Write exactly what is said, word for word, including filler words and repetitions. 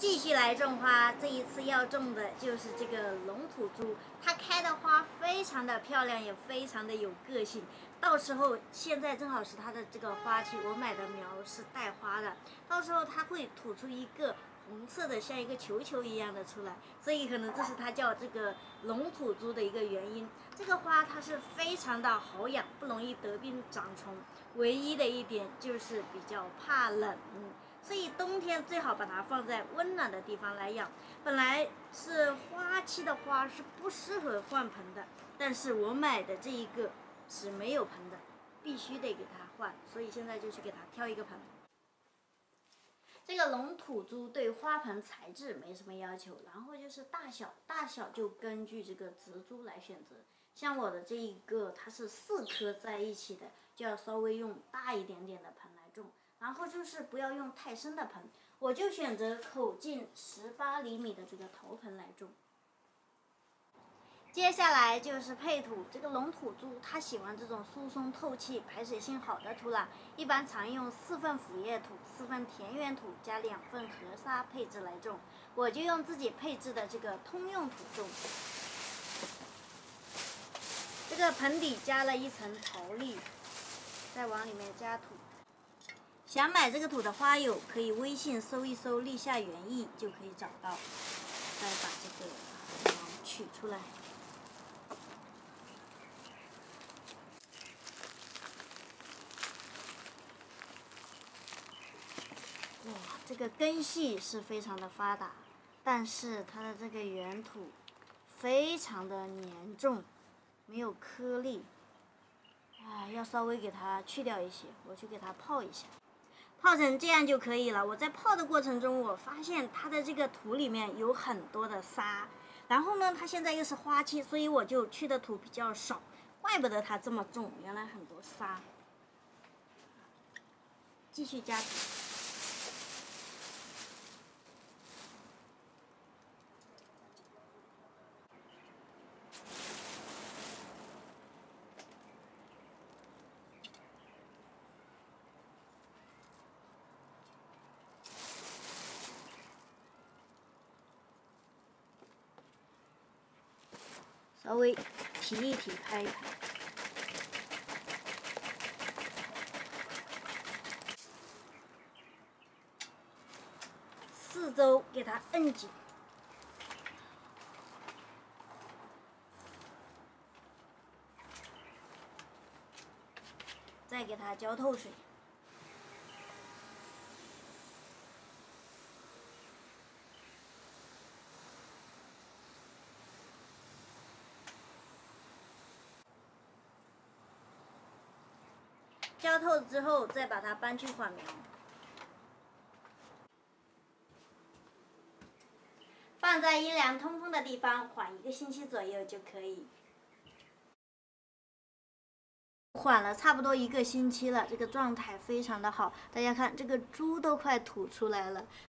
继续来种花，这一次要种的就是这个龙吐珠，它开的花非常的漂亮，也非常的有个性。到时候现在正好是它的这个花期，我买的苗是带花的，到时候它会吐出一个红色的像一个球球一样的出来，所以可能这是它叫这个龙吐珠的一个原因。这个花它是非常的好养，不容易得病长虫，唯一的一点就是比较怕冷。所以冬天最好把它放在温暖的地方来养。本来是花期的花是不适合换盆的，但是我买的这一个是没有盆的，必须得给它换，所以现在就去给它挑一个盆。这个龙吐珠对花盆材质没什么要求，然后就是大小，大小就根据这个植株来选择。像我的这一个，它是四颗在一起的，就要稍微用大一点点的盆来种。然后就是不要用太深的盆，我就选择口径十八厘米的这个头盆来种。接下来就是配土，这个龙吐珠它喜欢这种疏松透气、排水性好的土壤，一般常用四份腐叶土、四份田园土加两份河沙配置来种。我就用自己配置的这个通用土种。这个盆底加了一层陶粒，再往里面加土。想买这个土的花友可以微信搜一搜立夏园艺就可以找到。再把这个苗取出来。哇，这个根系是非常的发达，但是它的这个原土非常的粘重，没有颗粒。啊，要稍微给它去掉一些，我去给它泡一下。泡成这样就可以了。我在泡的过程中，我发现它的这个土里面有很多的沙，然后呢，它现在又是花期，所以我就去的土比较少，怪不得它这么重，原来很多沙。继续加土。稍微提一提，拍一拍，四周给它摁紧，再给它浇透水。浇透之后，再把它搬去缓苗，放在阴凉通风的地方缓一个星期左右就可以。缓了差不多一个星期了，这个状态非常的好。大家看，这个珠都快吐出来了，